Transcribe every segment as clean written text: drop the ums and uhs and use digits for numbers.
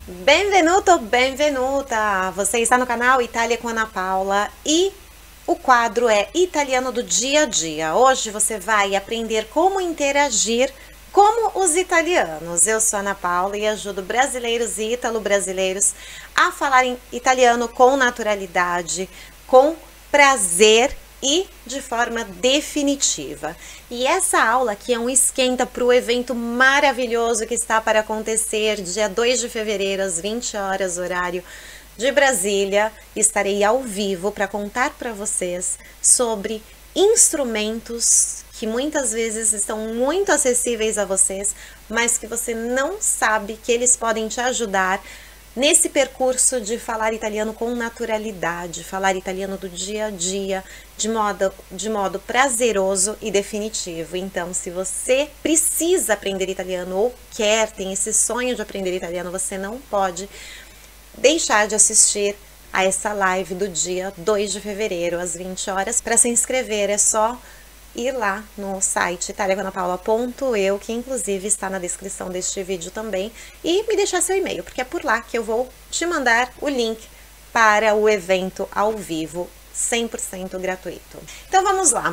Benvenuto, benvenuta! Você está no canal Itália com Ana Paula e o quadro é Italiano do Dia a Dia. Hoje você vai aprender como interagir como os italianos. Eu sou Ana Paula e ajudo brasileiros e ítalo-brasileiros a falar em italiano com naturalidade, com prazer e de forma definitiva. E essa aula aqui é um esquenta para o evento maravilhoso que está para acontecer dia 2 de fevereiro às 20 horas, horário de Brasília. Estarei ao vivo para contar para vocês sobre instrumentos que muitas vezes estão muito acessíveis a vocês, mas que você não sabe que eles podem te ajudar nesse percurso de falar italiano com naturalidade, falar italiano do dia a dia, de modo prazeroso e definitivo. Então, se você precisa aprender italiano ou tem esse sonho de aprender italiano, você não pode deixar de assistir a essa live do dia 2 de fevereiro, às 20 horas. Para se inscrever é só ir lá no site italiacanapaula.eu, que inclusive está na descrição deste vídeo também, e me deixar seu e-mail, porque é por lá que eu vou te mandar o link para o evento ao vivo, 100% gratuito. Então vamos lá.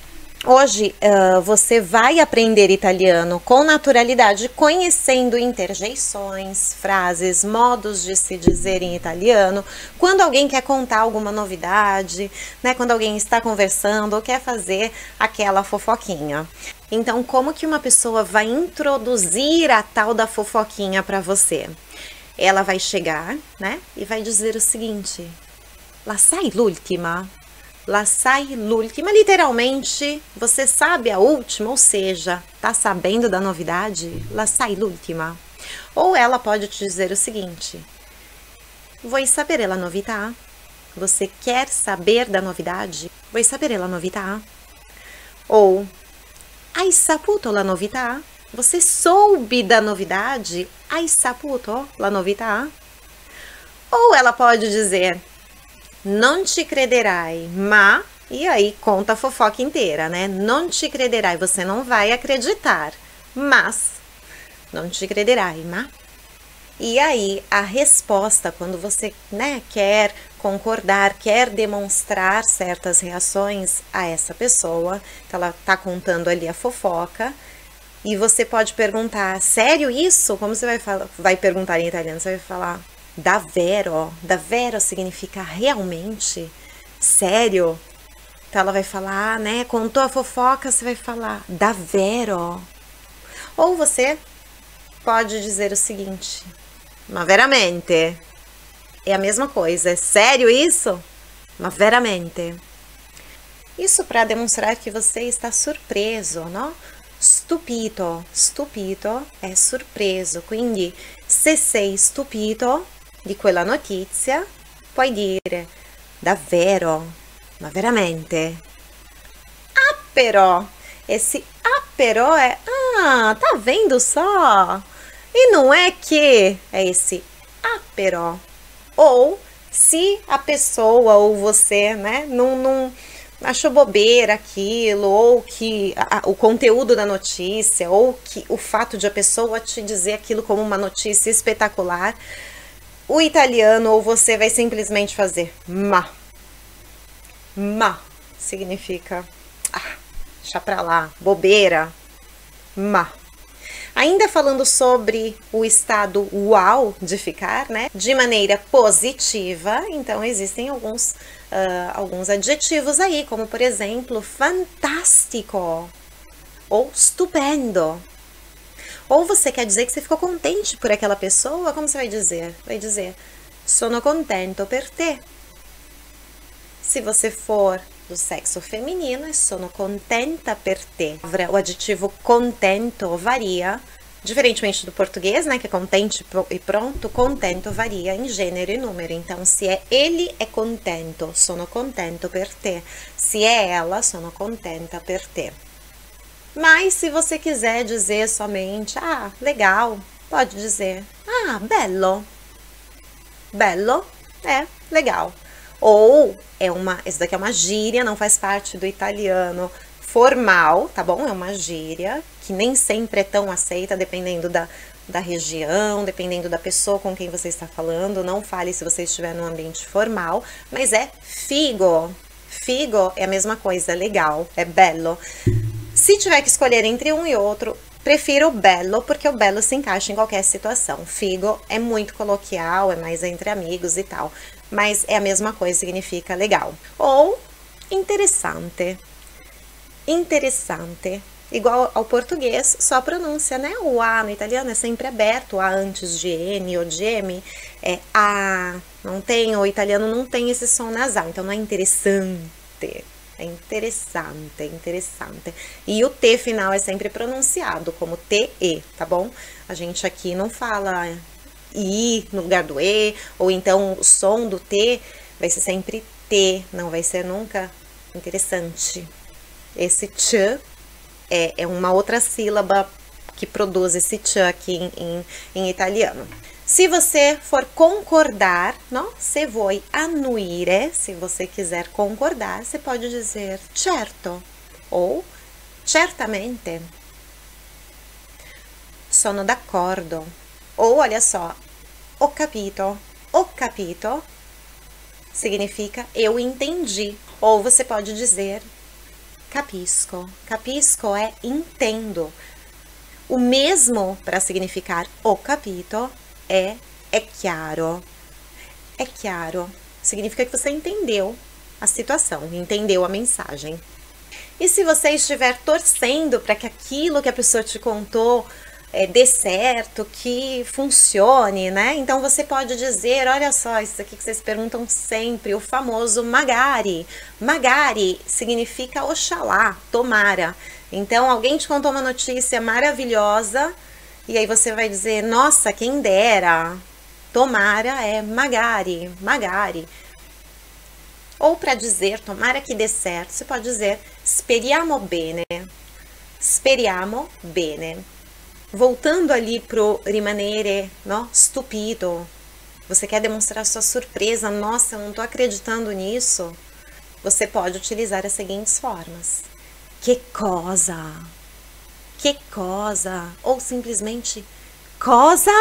Hoje você vai aprender italiano com naturalidade, conhecendo interjeições, frases, modos de se dizer em italiano, quando alguém quer contar alguma novidade, né? Quando alguém está conversando ou quer fazer aquela fofoquinha. Então, como que uma pessoa vai introduzir a tal da fofoquinha para você? Ela vai chegar, né? E vai dizer o seguinte: La sai l'ultima? La sai l'ultima, literalmente, você sabe a última, ou seja, tá sabendo da novidade? La sai l'ultima. Ou ela pode te dizer o seguinte: Vuoi sapere la novità? Você quer saber da novidade? Vuoi sapere la novità? Ou Hai saputo la novità? Você soube da novidade? Hai saputo la novità? Ou ela pode dizer: Non ci crederai, ma... E aí conta a fofoca inteira, né? Non ci crederai, você não vai acreditar, mas... Non ci crederai, ma... E aí a resposta, quando você, né, quer concordar, quer demonstrar certas reações a essa pessoa, então ela tá contando ali a fofoca, e você pode perguntar: sério isso? Como você vai perguntar em italiano? Você vai falar davvero. Davvero significa realmente, sério. Então ela vai falar, né? Contou a fofoca, você vai falar davvero. Ou você pode dizer o seguinte: ma veramente? É a mesma coisa. É sério isso? Ma veramente? Isso para demonstrar que você está surpreso, não? Stupito. Stupito è surpreso. Quindi, se sei stupito di quella notizia, puoi dire davvero, ma veramente? Ah, però. Esse ah, però é tá vendo só? E não é que é esse ah, però. Ou se a pessoa ou você, né, não achou bobeira aquilo, ou que o conteúdo da notícia, ou que o fato de a pessoa te dizer aquilo como uma notícia espetacular, o italiano ou você vai simplesmente fazer ma. Ma significa deixa pra lá, bobeira, ma. Ainda falando sobre o estado uau de ficar, né? De maneira positiva, então existem alguns adjetivos aí, como por exemplo, fantástico ou stupendo. Ou você quer dizer que você ficou contente por aquela pessoa, como você vai dizer? Vai dizer sono contento per te. Se você for do sexo feminino, é sono contenta per te. O adjetivo contento varia, diferentemente do português, né, que é contente e pronto, contento varia em gênero e número. Então, se é ele, é contento, sono contento per te. Se é ela, sono contenta per te. Mas, se você quiser dizer somente, legal, pode dizer, bello. Bello é legal. Ou esse daqui é uma gíria, não faz parte do italiano formal, tá bom? É uma gíria que nem sempre é tão aceita, dependendo da região, dependendo da pessoa com quem você está falando. Não fale se você estiver num ambiente formal, mas é figo. Figo é a mesma coisa, legal, é bello. Se tiver que escolher entre um e outro, prefiro o bello, porque o bello se encaixa em qualquer situação. Figo é muito coloquial, é mais entre amigos e tal, mas é a mesma coisa, significa legal. Ou interessante. Interessante. Igual ao português, só a pronúncia, né? O A no italiano é sempre aberto, o A antes de N ou de M é A. Não tem, o italiano não tem esse som nasal, então não é interessante. É interessante, interessante. E o T final é sempre pronunciado como TE, tá bom? A gente aqui não fala I no lugar do E, ou então o som do T vai ser sempre T, não vai ser nunca interessante. Esse tch é uma outra sílaba que produz esse tch aqui em italiano. Se você for concordar, no? Se vuoi annuire, se você quiser concordar, você pode dizer certo ou certamente. Sono d'accordo. Ou, olha só, ho capito. Ho capito significa eu entendi. Ou você pode dizer capisco. Capisco é entendo. O mesmo para significar ho capito é chiaro. É chiaro. Significa que você entendeu a situação, entendeu a mensagem. E se você estiver torcendo para que aquilo que a pessoa te contou dê certo, que funcione, né? Então você pode dizer, olha só, isso aqui que vocês perguntam sempre, o famoso magari. Magari significa oxalá, tomara. Então alguém te contou uma notícia maravilhosa e aí você vai dizer, nossa, quem dera. Tomara é magari, magari. Ou para dizer, tomara que dê certo, você pode dizer speriamo bene. Speriamo bene. Voltando ali pro rimanere, no? Stupito. Você quer demonstrar sua surpresa, nossa, eu não tô acreditando nisso. Você pode utilizar as seguintes formas. Que cosa? Que cosa? Ou simplesmente cosa?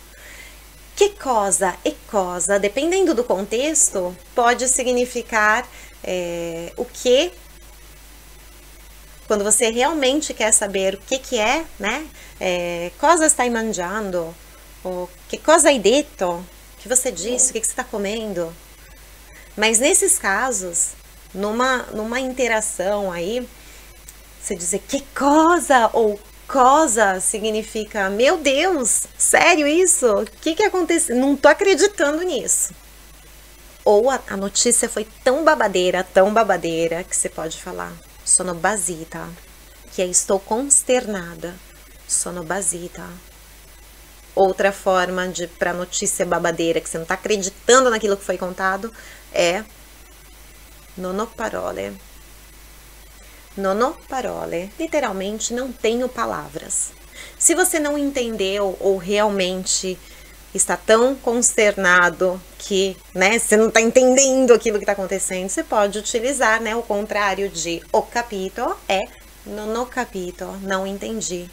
Que cosa e cosa, dependendo do contexto, pode significar o que. Quando você realmente quer saber o que é, né? Cosa stai mangiando? Ou que cosa hai detto? O que você disse? O que você está comendo? Mas nesses casos, numa interação aí, você dizer que cosa ou cosa significa, meu Deus, sério isso? O que aconteceu? Não tô acreditando nisso. Ou a notícia foi tão babadeira, que você pode falar, sono basita, que é estou consternada, sono basita. Outra forma para notícia babadeira, que você não tá acreditando naquilo que foi contado, é non ho parole. Non ho parole, literalmente não tenho palavras. Se você não entendeu ou realmente está tão consternado que, né, você não está entendendo aquilo que está acontecendo, você pode utilizar, né, o contrário de ho capito é non ho capito, não entendi.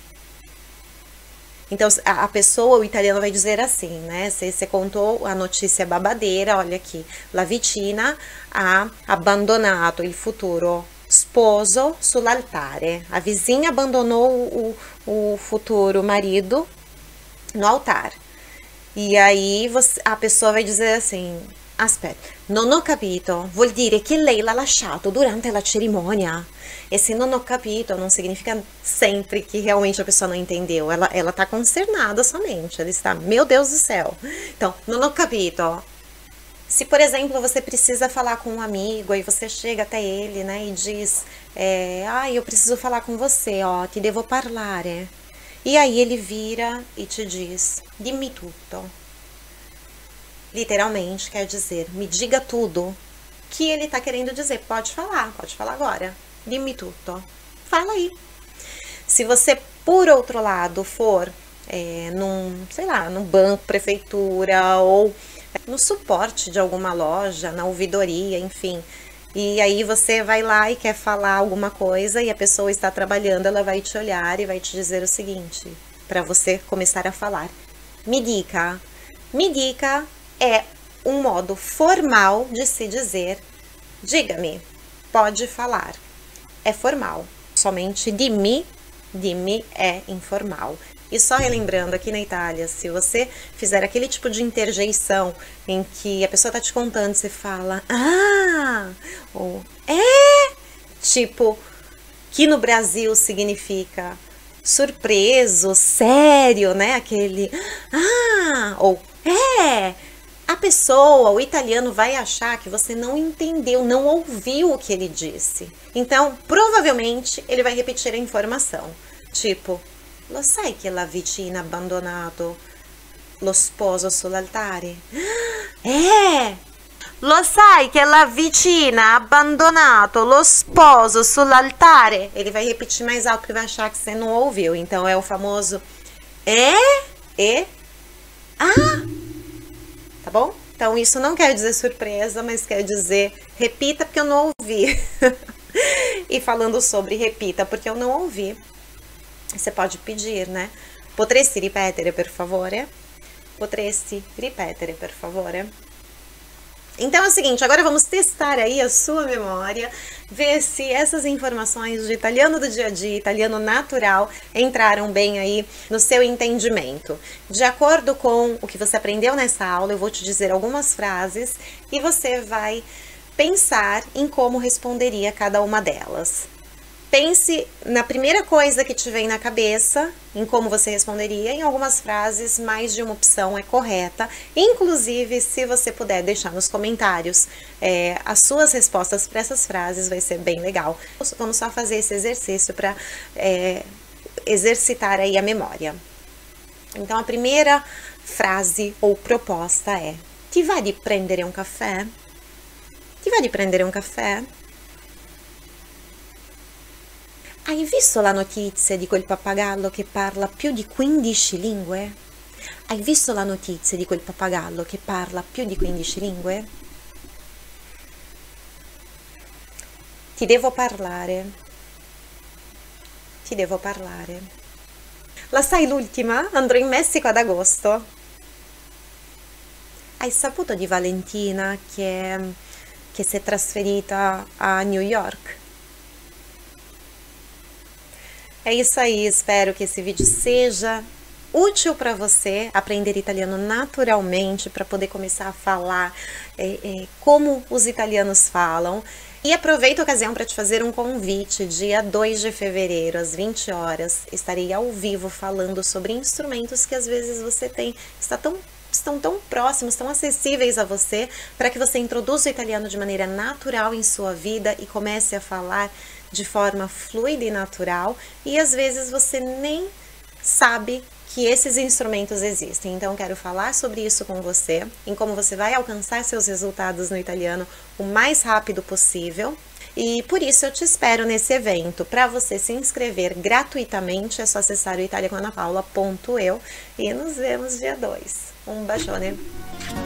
Então, a pessoa, o italiano vai dizer assim, né, você contou a notícia babadeira, olha aqui, la vicina ha abbandonato il futuro sposo sull'altare. A vizinha abandonou o futuro marido no altar. E aí a pessoa vai dizer assim, aspetta, non ho capito, vuol dire che lei l'ha lasciato durante la cerimonia. Esse non ho capito não significa sempre que realmente a pessoa não entendeu. Ela tá consternada somente, ela está, meu Deus do céu. Então, non ho capito. Se, por exemplo, você precisa falar com um amigo, aí você chega até ele, né, e diz, eu preciso falar com você, ó, ti devo parlare. E aí ele vira e te diz, dimmi tutto. Literalmente quer dizer, me diga tudo. Que ele tá querendo dizer, pode falar agora. Dimmi tutto. Fala aí. Se você, por outro lado, for num banco, prefeitura ou no suporte de alguma loja, na ouvidoria, enfim. E aí você vai lá e quer falar alguma coisa e a pessoa está trabalhando, ela vai te olhar e vai te dizer o seguinte, para você começar a falar. Mi dica. Mi dica é um modo formal de se dizer diga-me, pode falar. É formal. Somente dimmi é informal. E só relembrando, aqui na Itália, se você fizer aquele tipo de interjeição em que a pessoa tá te contando, você fala ah, ou é, tipo, que no Brasil significa surpreso, sério, né? Aquele ah, ou é. A pessoa, o italiano, vai achar que você não entendeu, não ouviu o que ele disse. Então, provavelmente, ele vai repetir a informação. Tipo, lo sai che la vicina ha abbandonato lo sposo sull'altare? Lo sai che la vicina ha abbandonato lo sposo sull'altare? Ele vai repetir mais alto porque vai achar que você não ouviu. Então, é o famoso tá bom? Então, isso não quer dizer surpresa, mas quer dizer repita porque eu não ouvi. E falando sobre repita porque eu não ouvi, você pode pedir, né? Potresti ripetere, per favore? Potresti ripetere, per favore? Então é o seguinte, agora vamos testar aí a sua memória, ver se essas informações de italiano do dia a dia, italiano natural, entraram bem aí no seu entendimento. De acordo com o que você aprendeu nessa aula, eu vou te dizer algumas frases e você vai pensar em como responderia cada uma delas. Pense na primeira coisa que te vem na cabeça, em como você responderia. Em algumas frases, mais de uma opção é correta. Inclusive, se você puder deixar nos comentários as suas respostas para essas frases, vai ser bem legal. Vamos só fazer esse exercício para exercitar aí a memória. Então, a primeira frase ou proposta é: Ti va di prendere un caffè? Ti va di prendere un caffè? Hai visto la notizia di quel pappagallo che parla più di 15 lingue? Hai visto la notizia di quel pappagallo che parla più di 15 lingue? Ti devo parlare. Ti devo parlare. La sai l'ultima? Andrò in Messico ad agosto. Hai saputo di Valentina che si è trasferita a New York? É isso aí, espero que esse vídeo seja útil para você aprender italiano naturalmente, para poder começar a falar como os italianos falam. E aproveito a ocasião para te fazer um convite. Dia 2 de fevereiro, às 20 horas, estarei ao vivo falando sobre instrumentos que às vezes você tem, estão tão próximos, tão acessíveis a você, para que você introduza o italiano de maneira natural em sua vida e comece a falar de forma fluida e natural, e às vezes você nem sabe que esses instrumentos existem. Então, quero falar sobre isso com você, em como você vai alcançar seus resultados no italiano o mais rápido possível. E por isso eu te espero nesse evento. Para você se inscrever gratuitamente, é só acessar o italiacoanapaula.eu e nos vemos dia 2. Um bacione!